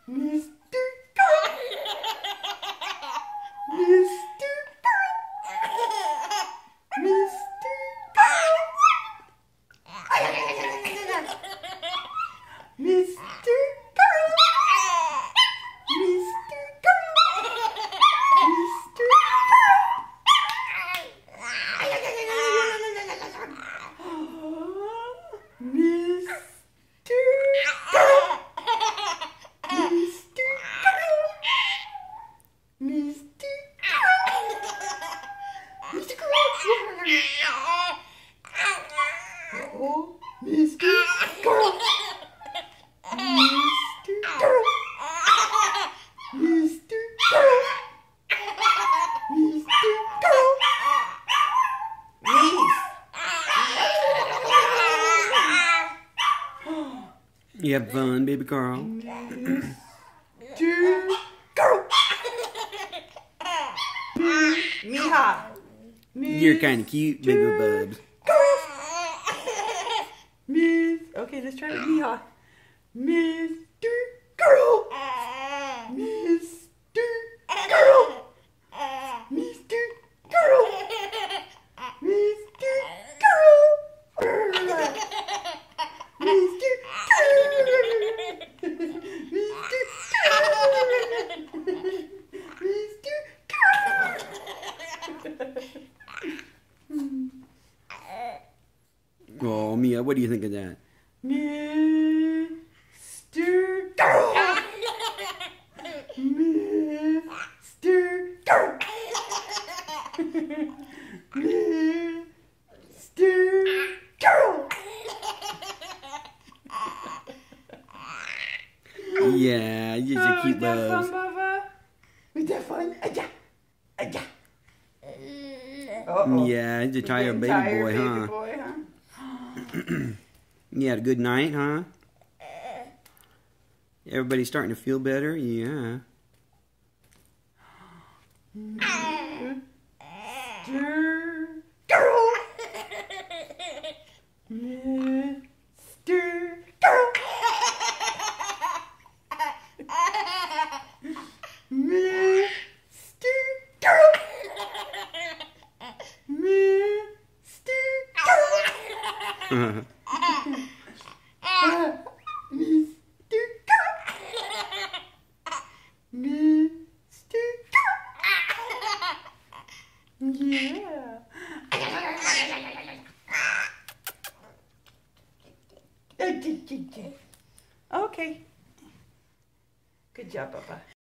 Mr. Karl. Mr. Karl. Mr. Karl. Mr. Karl. Mr. Karl. Mr. Mr. Karl! Oh, Mr. Karl! Mr. Karl! Mr. Karl! Mr. Karl! Please! You have fun, baby Karl? Mr. Karl! Mija! You're kind of cute, baby bubs. Miss. Okay, let's try it. Mija. Mr. Karl. Mr. Karl. Mr. Karl. Mr. Karl. Mr. Oh, Mia, what do you think of that? Mr. Karl! Mr. Karl! Mr. Karl! Yeah, you're so cute, bubs. Was that fun? Aja! Aja! Yeah, he's a tired baby boy, huh? You had a good night, huh? Everybody's starting to feel better? Yeah. Mr. Karl! Mr. Karl! Mr. Karl! Mr. Karl! Mr. Karl! Mr. Karl! Yeah. Okay. Good job, Papa.